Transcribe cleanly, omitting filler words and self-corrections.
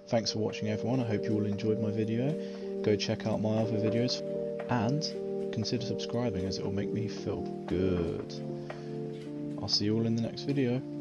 Thanks for watching everyone, I hope you all enjoyed my video. Go check out my other videos and consider subscribing as it will make me feel good. I'll see you all in the next video.